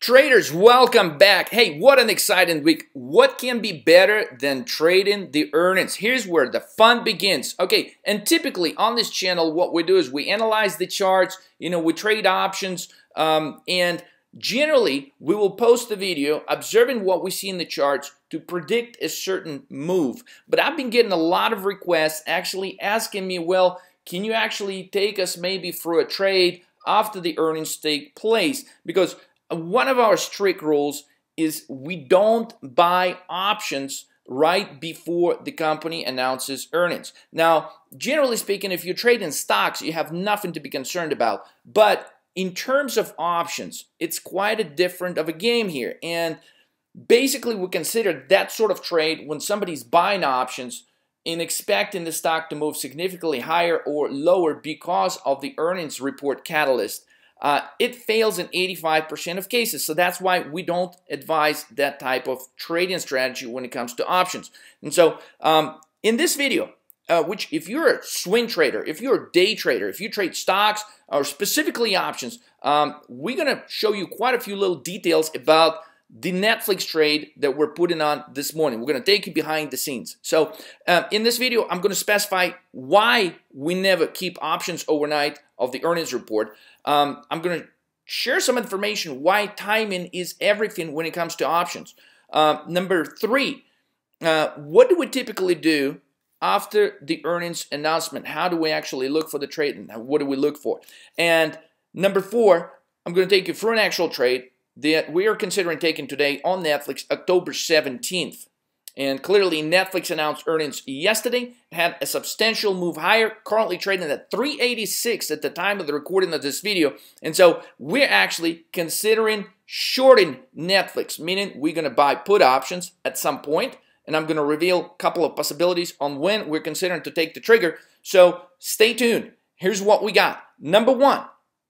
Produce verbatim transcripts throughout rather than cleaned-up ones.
Traders, welcome back. Hey, what an exciting week. What can be better than trading the earnings? Here's where the fun begins. Okay, and typically on this channel, what we do is we analyze the charts, you know, we trade options, um, and generally we will post a video observing what we see in the charts to predict a certain move. But I've been getting a lot of requests actually asking me, well, can you actually take us maybe through a trade after the earnings take place? Because one of our strict rules is we don't buy options right before the company announces earnings. Now, generally speaking, if you're trading stocks, you have nothing to be concerned about. But in terms of options, it's quite a different of a game here. And basically, we consider that sort of trade when somebody's buying options and expecting the stock to move significantly higher or lower because of the earnings report catalyst. Uh, it fails in eighty-five percent of cases, so that's why we don't advise that type of trading strategy when it comes to options. And so um, in this video, uh, which if you're a swing trader, if you're a day trader, if you trade stocks or specifically options, um, we're going to show you quite a few little details about the Netflix trade that we're putting on this morning. We're going to take you behind the scenes. So uh, in this video, I'm going to specify why we never keep options overnight of the earnings report. Um, I'm going to share some information why timing is everything when it comes to options. Uh, number three, uh, what do we typically do after the earnings announcement? How do we actually look for the trade and what do we look for? And number four, I'm going to take you through an actual trade that we are considering taking today on Netflix, October seventeenth. And clearly, Netflix announced earnings yesterday, had a substantial move higher, currently trading at three eighty-six at the time of the recording of this video. And so we're actually considering shorting Netflix, meaning we're going to buy put options at some point, and I'm going to reveal a couple of possibilities on when we're considering to take the trigger. So stay tuned. Here's what we got. Number one,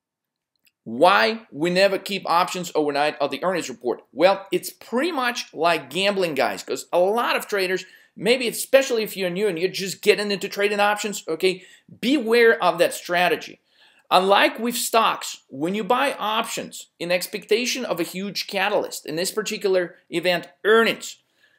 why we never keep options overnight of the earnings report. Well, it's pretty much like gambling, guys, because a lot of traders, maybe especially if you're new and you're just getting into trading options, okay, beware of that strategy. Unlike with stocks, when you buy options in expectation of a huge catalyst, in this particular event, earnings,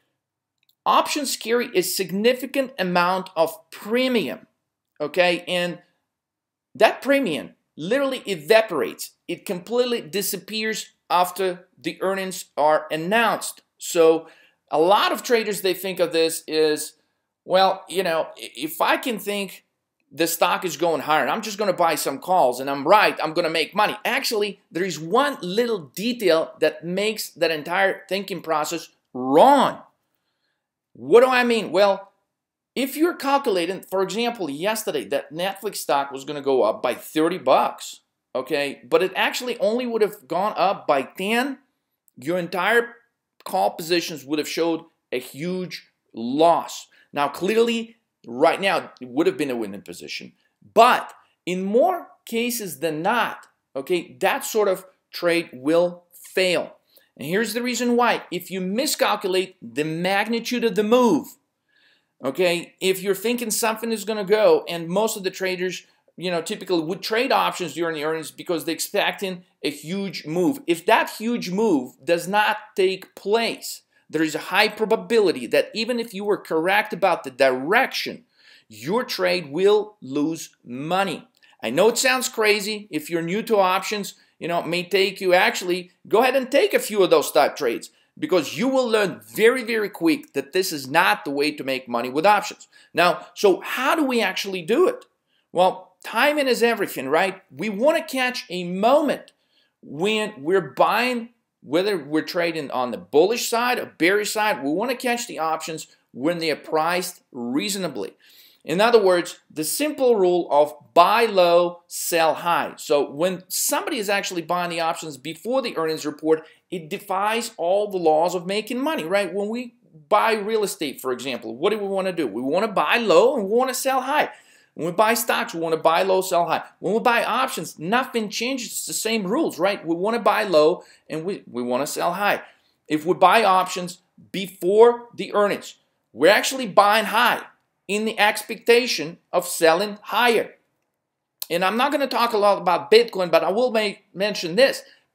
options carry a significant amount of premium, okay, and that premium literally evaporates. It completely disappears after the earnings are announced. So a lot of traders, they think of this is, well, you know, if I can think the stock is going higher and I'm just going to buy some calls and I'm right, I'm going to make money. Actually, there is one little detail that makes that entire thinking process wrong. What do I mean? Well, if you're calculating, for example, yesterday that Netflix stock was going to go up by thirty bucks, okay, but it actually only would have gone up by ten, your entire call positions would have showed a huge loss. Now, clearly, right now, it would have been a winning position, but in more cases than not, okay, that sort of trade will fail. And here's the reason why. If you miscalculate the magnitude of the move, okay, if you're thinking something is going to go, and most of the traders, you know, typically would trade options during the earnings because they're expecting a huge move. If that huge move does not take place, there is a high probability that even if you were correct about the direction, your trade will lose money. I know it sounds crazy. If you're new to options, you know, it may take you actually, go ahead and take a few of those type trades, because you will learn very, very quick that this is not the way to make money with options. Now, so how do we actually do it? Well, timing is everything, right? We want to catch a moment when we're buying, whether we're trading on the bullish side or bearish side, we want to catch the options when they are priced reasonably. In other words, the simple rule of buy low, sell high. So when somebody is actually buying the options before the earnings report, it defies all the laws of making money, right? When we buy real estate, for example, what do we want to do? We want to buy low and we want to sell high. When we buy stocks, we want to buy low, sell high. When we buy options, nothing changes. It's the same rules, right? We want to buy low and we, we want to sell high. If we buy options before the earnings, we're actually buying high in the expectation of selling higher. And I'm not going to talk a lot about Bitcoin, but I will make, mention this.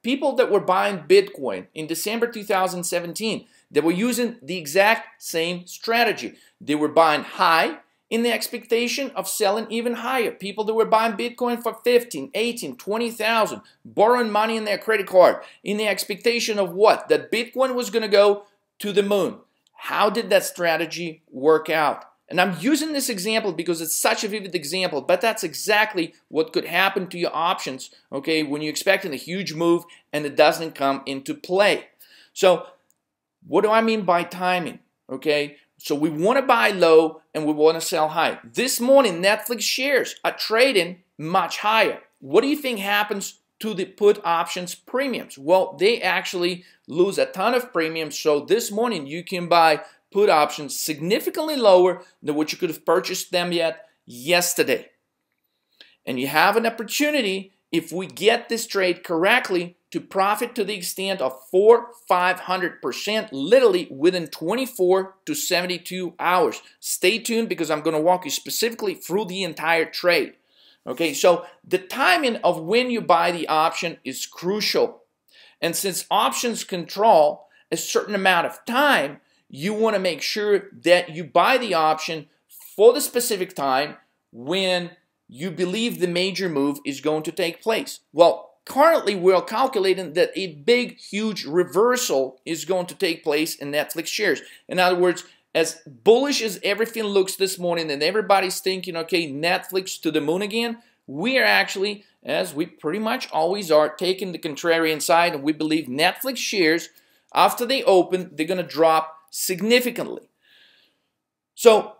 People that were buying Bitcoin in December two thousand seventeen, they were using the exact same strategy. They were buying high in the expectation of selling even higher. People that were buying Bitcoin for fifteen, eighteen, twenty thousand, borrowing money in their credit card in the expectation of what? That Bitcoin was going to go to the moon. How did that strategy work out? And I'm using this example because it's such a vivid example, but that's exactly what could happen to your options, okay, when you're expecting a huge move and it doesn't come into play. So what do I mean by timing, okay? So we want to buy low and we want to sell high. This morning, Netflix shares are trading much higher. What do you think happens to the put options premiums? Well, they actually lose a ton of premiums. So this morning, you can buy put options significantly lower than what you could have purchased them yet yesterday. And you have an opportunity, if we get this trade correctly, to profit to the extent of four, five hundred percent, literally within twenty-four to seventy-two hours. Stay tuned because I'm going to walk you specifically through the entire trade. Okay, so the timing of when you buy the option is crucial. And since options control a certain amount of time, you want to make sure that you buy the option for the specific time when you believe the major move is going to take place. Well, currently we're calculating that a big, huge reversal is going to take place in Netflix shares. In other words, as bullish as everything looks this morning and everybody's thinking, okay, Netflix to the moon again, we are actually, as we pretty much always are, taking the contrarian side, and we believe Netflix shares, after they open, they're going to drop significantly. So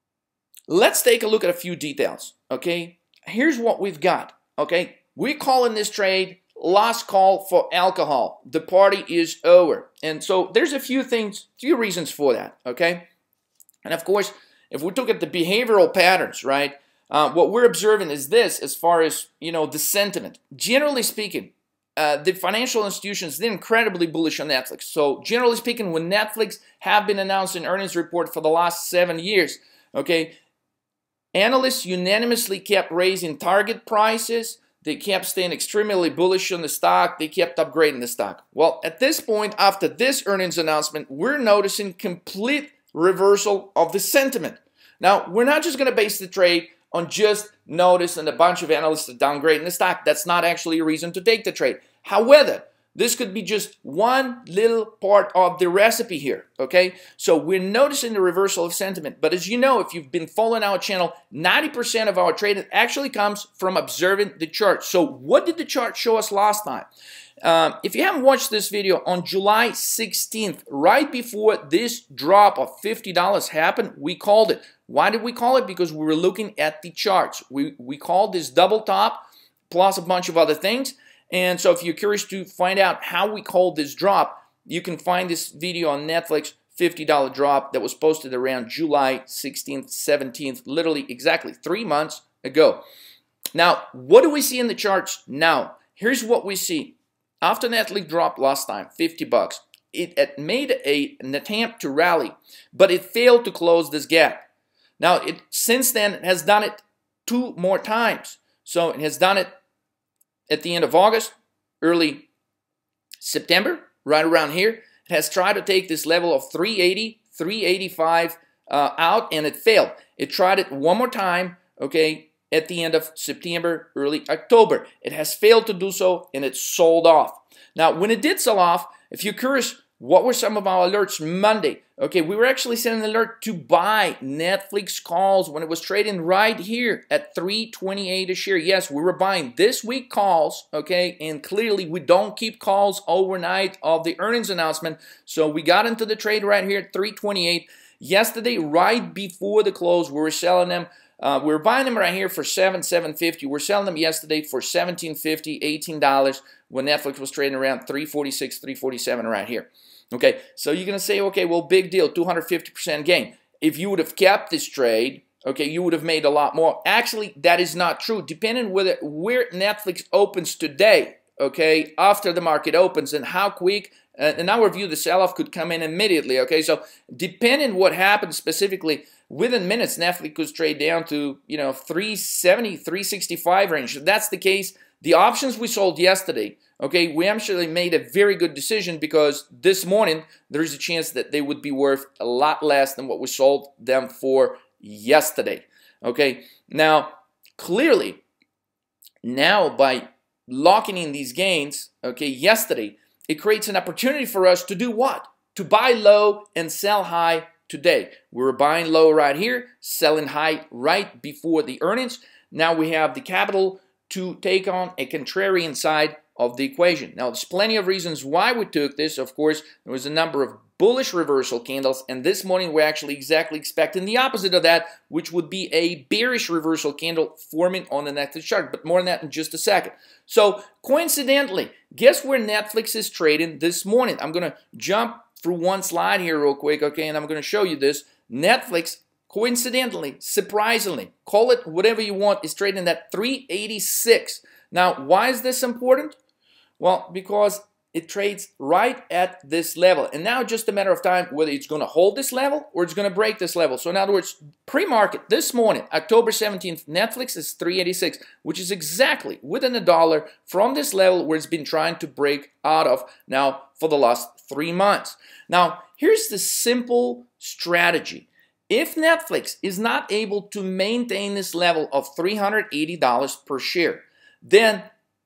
let's take a look at a few details, okay? Here's what we've got, okay? We're calling this trade last call for alcohol. The party is over. And so there's a few things, few reasons for that, okay? And of course, if we look at the behavioral patterns, right, uh, what we're observing is this as far as, you know, the sentiment. Generally speaking, Uh, the financial institutions, they're incredibly bullish on Netflix. So generally speaking, when Netflix have been announcing earnings report for the last seven years, okay, analysts unanimously kept raising target prices. They kept staying extremely bullish on the stock. They kept upgrading the stock. Well, at this point, after this earnings announcement, we're noticing complete reversal of the sentiment. Now, we're not just going to base the trade on just notice and a bunch of analysts are downgrading the stock. That's not actually a reason to take the trade. However, this could be just one little part of the recipe here, okay? So we're noticing the reversal of sentiment. But as you know, if you've been following our channel, ninety percent of our trading actually comes from observing the chart. So what did the chart show us last time? Um, if you haven't watched this video, on July sixteenth, right before this drop of fifty dollars happened, we called it. Why did we call it? Because we were looking at the charts. We, we called this double top plus a bunch of other things. And so if you're curious to find out how we called this drop, you can find this video on Netflix, fifty dollar drop that was posted around July sixteenth, seventeenth, literally exactly three months ago. Now, what do we see in the charts now? Here's what we see. After Netflix dropped last time, fifty bucks, it, it made a, an attempt to rally, but it failed to close this gap. Now, it since then it has done it two more times. So it has done it at the end of August, early September, right around here. It has tried to take this level of three eighty, three eighty-five uh, out, and it failed. It tried it one more time, okay, at the end of September, early October. It has failed to do so, and it sold off. Now, when it did sell off, if you're curious, what were some of our alerts Monday? Okay, we were actually sending an alert to buy Netflix calls when it was trading right here at three twenty-eight a share. Yes, we were buying this week calls, okay, and clearly we don't keep calls overnight of the earnings announcement. So we got into the trade right here at three twenty-eight. Yesterday, right before the close, we were selling them. Uh, we were buying them right here for seven, seven fifty. We're selling them yesterday for seventeen fifty, eighteen dollars when Netflix was trading around three forty-six, three forty-seven right here. Okay, so you're going to say, okay, well, big deal, two hundred fifty percent gain. If you would have kept this trade, okay, you would have made a lot more. Actually, that is not true. Depending whether where Netflix opens today, okay, after the market opens and how quick, uh, in our view, the sell-off could come in immediately, okay? So depending what happens specifically, within minutes, Netflix could trade down to, you know, three seventy, three sixty-five range. If that's the case, the options we sold yesterday, Okay, we actually made a very good decision because this morning there is a chance that they would be worth a lot less than what we sold them for yesterday. Okay, now clearly, now by locking in these gains, okay, yesterday, it creates an opportunity for us to do what? To buy low and sell high today. We were buying low right here, selling high right before the earnings. Now we have the capital to take on a contrarian side of the equation. Now, there's plenty of reasons why we took this. Of course, there was a number of bullish reversal candles, and this morning we're actually exactly expecting the opposite of that, which would be a bearish reversal candle forming on the Netflix chart, but more on that in just a second. So, coincidentally, guess where Netflix is trading this morning? I'm going to jump through one slide here real quick, okay, and I'm going to show you this. Netflix, coincidentally, surprisingly, call it whatever you want, is trading at three eighty-six. Now, why is this important? Well, because it trades right at this level. And now just a matter of time whether it's going to hold this level or it's going to break this level. So in other words, pre-market this morning, October seventeenth, Netflix is three eighty-six, which is exactly within a dollar from this level where it's been trying to break out of now for the last three months. Now, here's the simple strategy. If Netflix is not able to maintain this level of three hundred eighty dollars per share, then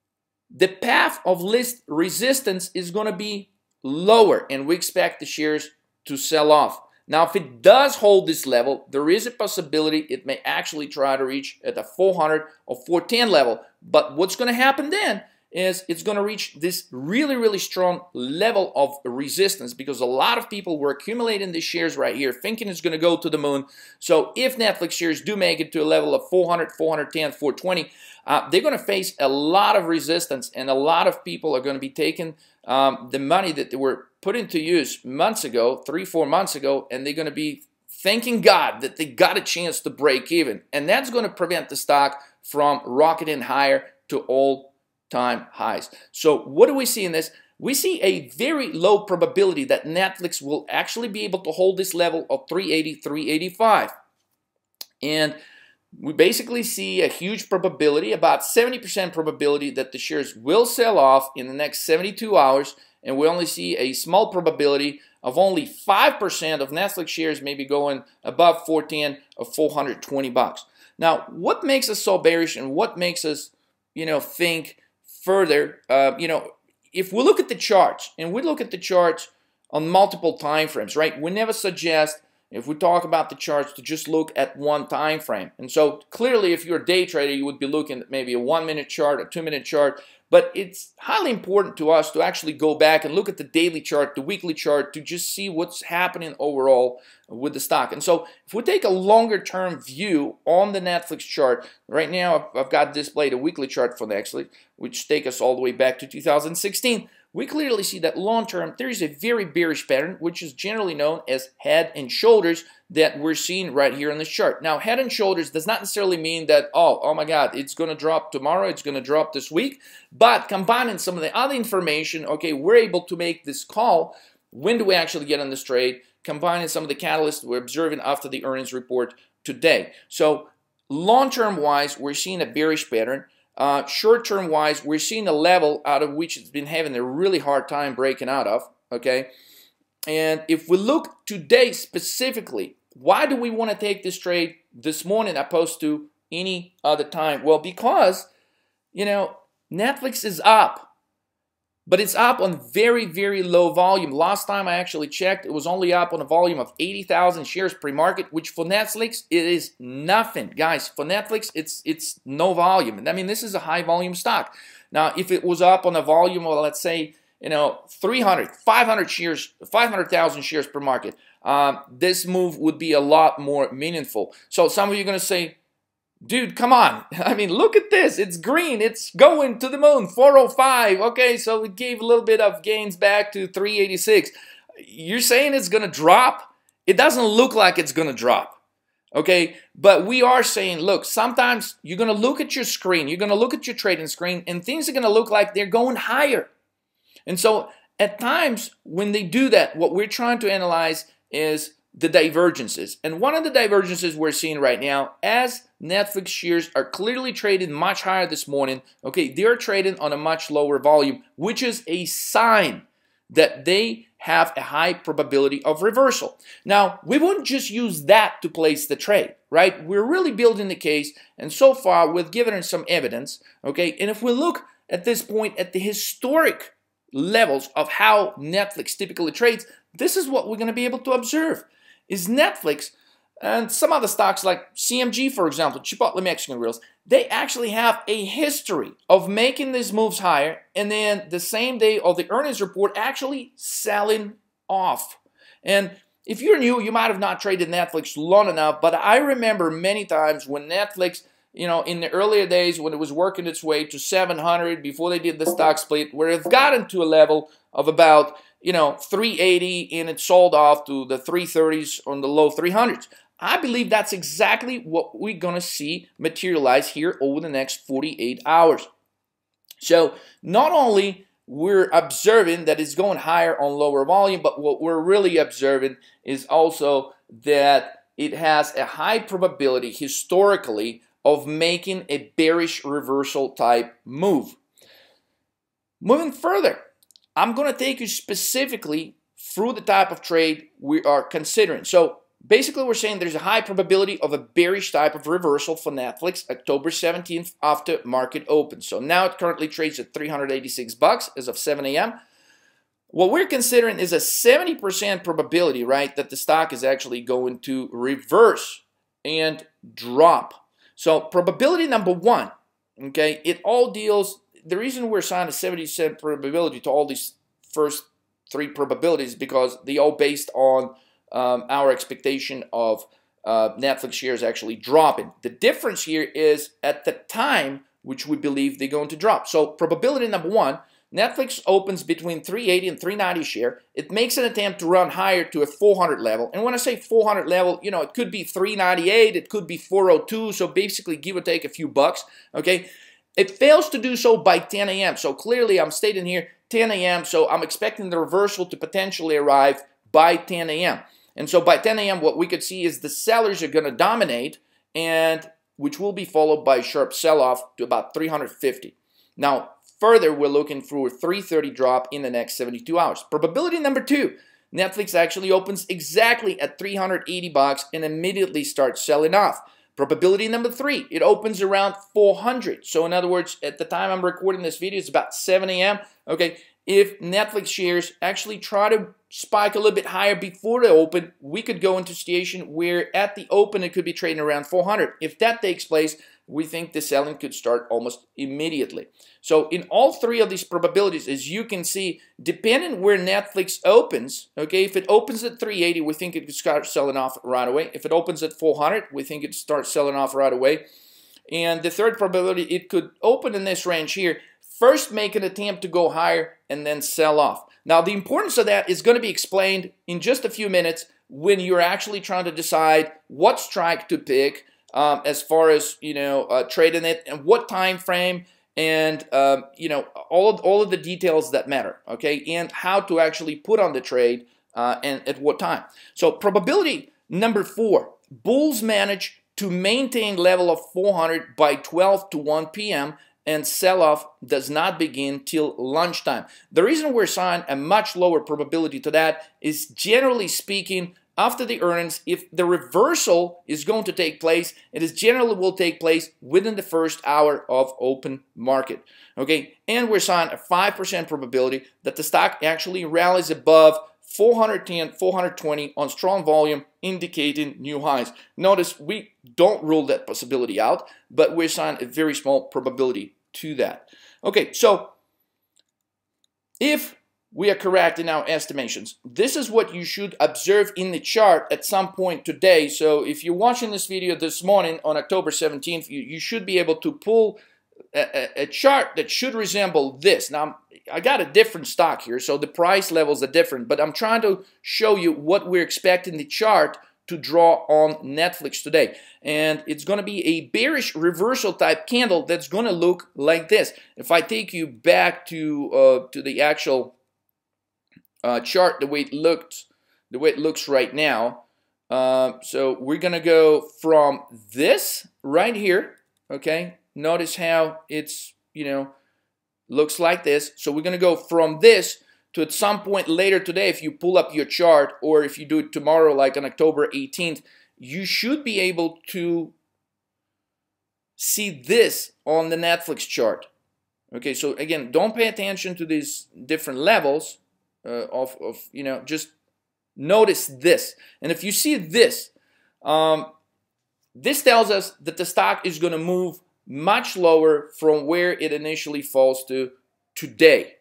the path of least resistance is going to be lower, and we expect the shares to sell off. Now, if it does hold this level, there is a possibility it may actually try to reach at the four hundred or four ten level. But what's going to happen then is it's going to reach this really, really strong level of resistance because a lot of people were accumulating these shares right here thinking it's going to go to the moon. So if Netflix shares do make it to a level of four hundred, four ten, four twenty, uh, they're going to face a lot of resistance, and a lot of people are going to be taking um, the money that they were put into use months ago, three, four months ago, and they're going to be thanking God that they got a chance to break even. And that's going to prevent the stock from rocketing higher to all time highs. So what do we see in this? We see a very low probability that Netflix will actually be able to hold this level of three eighty, three eighty-five. And we basically see a huge probability, about seventy percent probability, that the shares will sell off in the next seventy-two hours, and we only see a small probability of only five percent of Netflix shares maybe going above four ten or four hundred twenty bucks. Now, what makes us so bearish, and what makes us, you know, think further, uh, you know, if we look at the charts, and we look at the charts on multiple time frames, right? We never suggest, if we talk about the charts, to just look at one time frame. And so clearly, if you're a day trader, you would be looking at maybe a one-minute chart, a two-minute chart. But it's highly important to us to actually go back and look at the daily chart, the weekly chart, to just see what's happening overall with the stock. And so if we take a longer-term view on the Netflix chart, right now I've, I've got displayed a weekly chart for Netflix, which take us all the way back to two thousand sixteen. We clearly see that long-term, there is a very bearish pattern, which is generally known as head and shoulders, that we're seeing right here on this chart. Now, head and shoulders does not necessarily mean that, oh, oh my God, it's going to drop tomorrow, it's going to drop this week. But combining some of the other information, okay, we're able to make this call. When do we actually get on this trade? Combining some of the catalysts we're observing after the earnings report today. So, long-term wise, we're seeing a bearish pattern. Uh, short-term wise, we're seeing a level out of which it's been having a really hard time breaking out of, okay? And if we look today specifically, why do we want to take this trade this morning opposed to any other time? Well, because, you know, Netflix is up, but it's up on very, very low volume. Last time I actually checked, it was only up on a volume of eighty thousand shares pre-market, which for Netflix, it is nothing. Guys, for Netflix, it's it's no volume. And I mean, this is a high volume stock. Now, if it was up on a volume of, let's say, you know, three hundred, five hundred shares, five hundred thousand shares per market, um, this move would be a lot more meaningful. So some of you are going to say, dude, come on. I mean, look at this. It's green. It's going to the moon. four oh five. Okay, so it gave a little bit of gains back to three eighty-six. You're saying it's going to drop? It doesn't look like it's going to drop. Okay, but we are saying, look, sometimes you're going to look at your screen. You're going to look at your trading screen, and things are going to look like they're going higher. And so at times when they do that, what we're trying to analyze is the divergences. And one of the divergences we're seeing right now, as Netflix shares are clearly trading much higher this morning, okay, they're trading on a much lower volume, which is a sign that they have a high probability of reversal. Now, we wouldn't just use that to place the trade, right? We're really building the case, and so far we've given it some evidence, okay? And if we look at this point at the historic levels of how Netflix typically trades, this is what we're going to be able to observe. Is Netflix and some other stocks like C M G, for example, Chipotle Mexican Grills, they actually have a history of making these moves higher and then the same day of the earnings report actually selling off. And if you're new, you might have not traded Netflix long enough, but I remember many times when Netflix, you know, in the earlier days when it was working its way to seven hundred before they did the stock split, where it's gotten to a level of about, you know, three eighty and it sold off to the three thirties on the low three hundreds. I believe that's exactly what we're going to see materialize here over the next forty-eight hours. So not only we're observing that it's going higher on lower volume, but what we're really observing is also that it has a high probability historically of making a bearish reversal type move. Moving further, I'm going to take you specifically through the type of trade we are considering. So basically, we're saying there's a high probability of a bearish type of reversal for Netflix October seventeenth after market opens. So now it currently trades at three hundred eighty-six bucks as of seven A M What we're considering is a seventy percent probability, right, that the stock is actually going to reverse and drop. So probability number one, okay, it all deals, the reason we're assigning a seventy percent probability to all these first three probabilities because they all based on Um, our expectation of uh, Netflix shares actually dropping. The difference here is at the time which we believe they're going to drop. So probability number one, Netflix opens between three eighty and three ninety share. It makes an attempt to run higher to a four hundred level. And when I say four hundred level, you know, it could be three ninety-eight, it could be four oh two, so basically give or take a few bucks, okay? It fails to do so by ten A M So clearly I'm stating here ten A M so I'm expecting the reversal to potentially arrive by ten A M And so by ten A M what we could see is the sellers are going to dominate, and which will be followed by a sharp sell-off to about three hundred fifty. Now, further, we're looking through a three thirty drop in the next seventy-two hours. Probability number two, Netflix actually opens exactly at three hundred eighty bucks and immediately starts selling off. Probability number three, it opens around four hundred. So in other words, at the time I'm recording this video, it's about seven A M Okay, if Netflix shares actually try to spike a little bit higher before the open, we could go into a situation where at the open it could be trading around four hundred. If that takes place, we think the selling could start almost immediately. So in all three of these probabilities, as you can see, depending where Netflix opens, okay, if it opens at three eighty, we think it could start selling off right away. If it opens at four hundred, we think it starts selling off right away. And the third probability, it could open in this range here, first make an attempt to go higher and then sell off. Now, the importance of that is going to be explained in just a few minutes when you're actually trying to decide what strike to pick um, as far as, you know, uh, trading it and what time frame and, um, you know, all of, all of the details that matter, okay, and how to actually put on the trade uh, and at what time. So probability number four, bulls manage to maintain level of four hundred by twelve to one P M and sell-off does not begin till lunchtime. The reason we're assigning a much lower probability to that is, generally speaking, after the earnings, if the reversal is going to take place, it is generally will take place within the first hour of open market. Okay, and we're assigning a five percent probability that the stock actually rallies above four hundred ten, four hundred twenty on strong volume, indicating new highs. Notice we don't rule that possibility out, but we assign a very small probability to that. Okay, so if we are correct in our estimations, this is what you should observe in the chart at some point today. So if you're watching this video this morning on October seventeenth, you, you should be able to pull a, a, a chart that should resemble this. Now, I got a different stock here, so the price levels are different, but I'm trying to show you what we're expecting the chart to draw on Netflix today. And it's going to be a bearish reversal type candle that's going to look like this. If I take you back to uh, to the actual uh, chart, the way it looked, the way it looks right now, Uh, so we're gonna go from this right here, okay? Notice how it's, you know, looks like this. So we're gonna go from this to at some point later today, if you pull up your chart, or if you do it tomorrow, like on October eighteenth, you should be able to see this on the Netflix chart. Okay, so again, don't pay attention to these different levels uh, of, of, you know, just notice this. And if you see this, um, this tells us that the stock is going to move much lower from where it initially falls to today.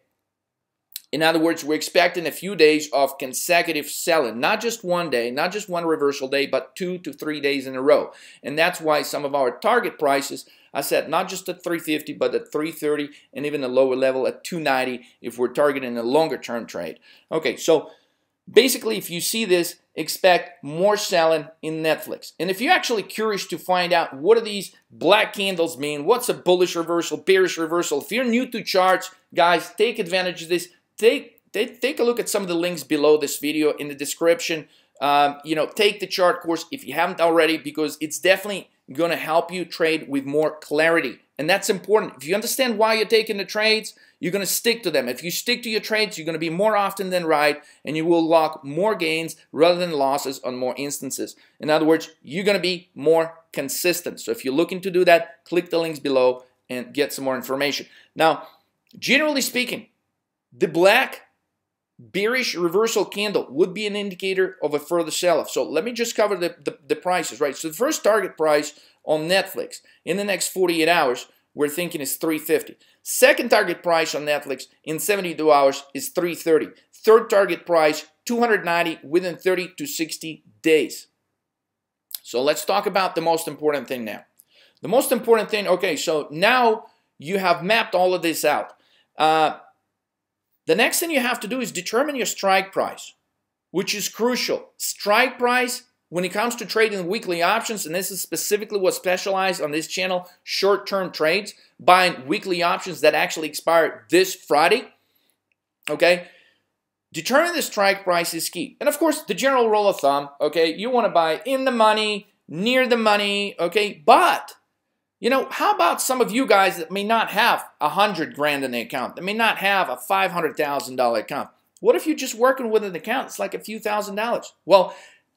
In other words, we're expecting a few days of consecutive selling, not just one day, not just one reversal day, but two to three days in a row. And that's why some of our target prices are set not just at three fifty, but at three thirty, and even a lower level at two ninety if we're targeting a longer term trade. Okay, so basically, if you see this, expect more selling in Netflix. And if you're actually curious to find out what do these black candles mean, what's a bullish reversal, bearish reversal, if you're new to charts, guys, take advantage of this. Take, take, take a look at some of the links below this video in the description. Um, you know, take the chart course if you haven't already, because it's definitely going to help you trade with more clarity. And that's important. If you understand why you're taking the trades, you're going to stick to them. If you stick to your trades, you're going to be more often than right, and you will lock more gains rather than losses on more instances. In other words, you're going to be more consistent. So if you're looking to do that, click the links below and get some more information. Now, generally speaking, the black bearish reversal candle would be an indicator of a further sell-off. So let me just cover the, the, the prices, right? So the first target price on Netflix in the next forty-eight hours, we're thinking is three fifty. Second target price on Netflix in seventy-two hours is three thirty. Third target price, two ninety within thirty to sixty days. So let's talk about the most important thing now. The most important thing, okay, so now you have mapped all of this out. Uh, The next thing you have to do is determine your strike price, which is crucial. Strike price, when it comes to trading weekly options, and this is specifically what's specialized on this channel, short-term trades, buying weekly options that actually expire this Friday, okay? Determining the strike price is key. And of course, the general rule of thumb, okay, you want to buy in the money, near the money, okay? But you know, how about some of you guys that may not have a hundred grand in the account, that may not have a five hundred thousand dollar account? What if you're just working with an account? It's like a few thousand dollars. Well,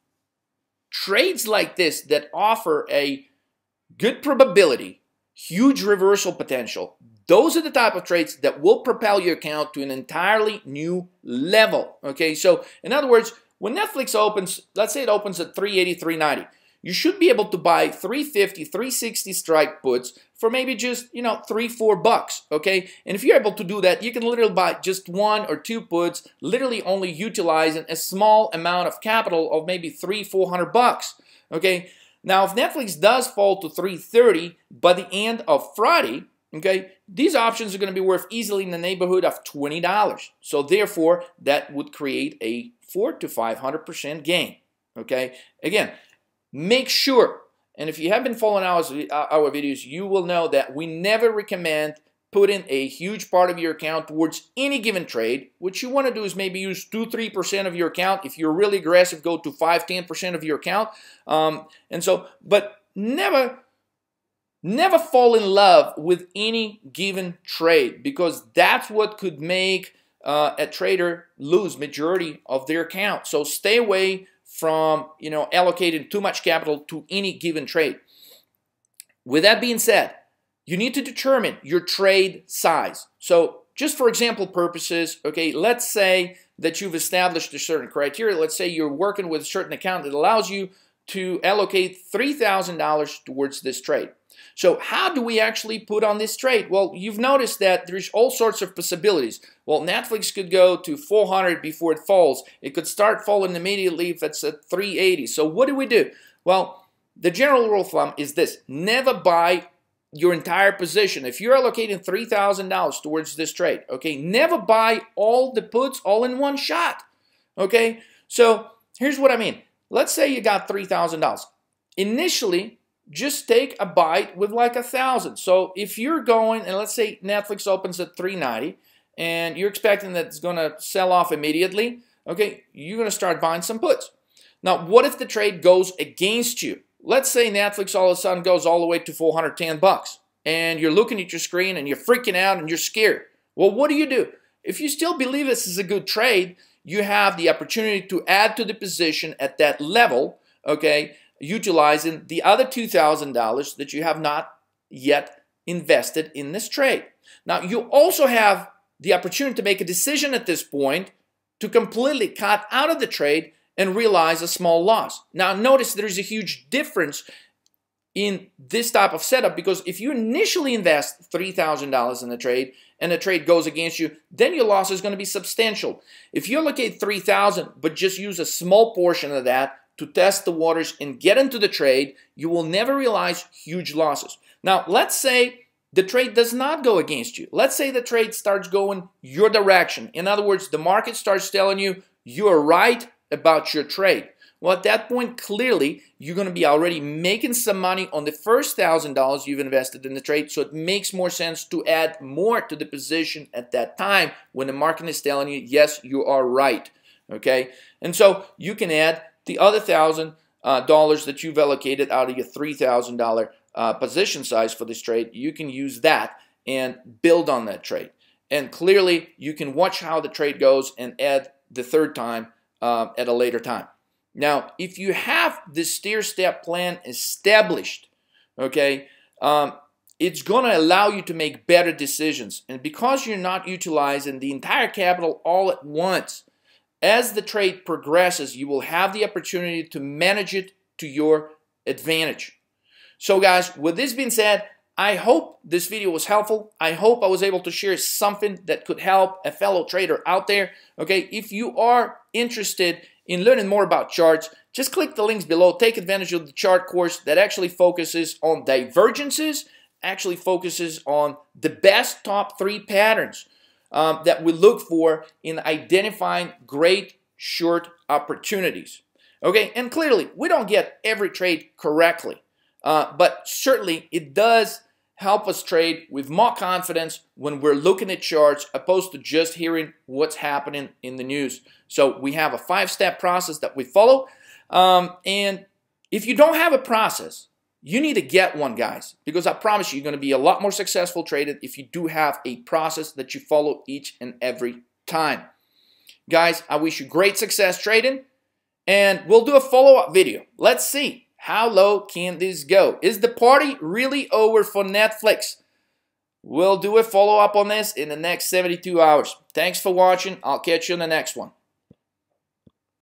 trades like this that offer a good probability, huge reversal potential, those are the type of trades that will propel your account to an entirely new level. Okay, so in other words, when Netflix opens, let's say it opens at three eighty, three ninety. You should be able to buy three fifty, three sixty strike puts for maybe just, you know, three, four bucks, okay? And if you're able to do that, you can literally buy just one or two puts, literally only utilizing a small amount of capital of maybe three, four hundred bucks, okay? Now, if Netflix does fall to three thirty by the end of Friday, okay, these options are going to be worth easily in the neighborhood of twenty dollars. So therefore, that would create a four to five hundred percent gain, okay? Again, make sure, and if you have been following our, our videos, you will know that we never recommend putting a huge part of your account towards any given trade. What you want to do is maybe use two to three percent of your account. If you're really aggressive, go to five to ten percent of your account. Um, and so, but never, never fall in love with any given trade, because that's what could make uh, a trader lose majority of their account. So stay away from, you know, allocating too much capital to any given trade. With that being said, you need to determine your trade size. So just for example purposes, okay, let's say that you've established a certain criteria. Let's say you're working with a certain account that allows you to allocate three thousand dollars towards this trade. So how do we actually put on this trade? Well, you've noticed that there's all sorts of possibilities. Well, Netflix could go to four hundred before it falls. It could start falling immediately if it's at three eighty. So what do we do? Well, the general rule of thumb is this: never buy your entire position. If you're allocating three thousand dollars towards this trade, okay, never buy all the puts all in one shot, okay? So here's what I mean. Let's say you got three thousand dollars. Initially, just take a bite with like a thousand. So if you're going, and let's say Netflix opens at three ninety, and you're expecting that it's going to sell off immediately, okay, you're going to start buying some puts. Now, what if the trade goes against you? Let's say Netflix all of a sudden goes all the way to four hundred ten bucks, and you're looking at your screen and you're freaking out and you're scared. Well, what do you do? If you still believe this is a good trade, you have the opportunity to add to the position at that level, okay, utilizing the other two thousand dollars that you have not yet invested in this trade. Now, you also have the opportunity to make a decision at this point to completely cut out of the trade and realize a small loss. Now, notice there's a huge difference in this type of setup, because if you initially invest three thousand dollars in the trade and the trade goes against you, then your loss is going to be substantial. If you allocate three thousand dollars but just use a small portion of that to test the waters and get into the trade, you will never realize huge losses. Now, let's say the trade does not go against you. Let's say the trade starts going your direction. In other words, the market starts telling you you're right about your trade. Well, at that point, clearly, you're going to be already making some money on the first one thousand dollars you've invested in the trade, so it makes more sense to add more to the position at that time when the market is telling you, yes, you are right, okay? And so you can add the other one thousand dollars uh, that you've allocated out of your three thousand dollar uh, position size for this trade. You can use that and build on that trade. And clearly, you can watch how the trade goes and add the third time uh, at a later time. Now, if you have this stair-step plan established, okay, um, it's going to allow you to make better decisions. And because you're not utilizing the entire capital all at once, as the trade progresses, you will have the opportunity to manage it to your advantage. So guys, with this being said, I hope this video was helpful. I hope I was able to share something that could help a fellow trader out there. Okay, if you are interested in learning more about charts, just click the links below. Take advantage of the chart course that actually focuses on divergences, actually focuses on the best top three patterns um, that we look for in identifying great short opportunities. Okay, and clearly, we don't get every trade correctly, uh, but certainly it does help us trade with more confidence when we're looking at charts opposed to just hearing what's happening in the news. So we have a five-step process that we follow. Um, and if you don't have a process, you need to get one, guys, because I promise you, you're going to be a lot more successful traded if you do have a process that you follow each and every time. Guys, I wish you great success trading, and we'll do a follow-up video. Let's see. How low can this go? Is the party really over for Netflix? We'll do a follow-up on this in the next seventy-two hours. Thanks for watching. I'll catch you in the next one.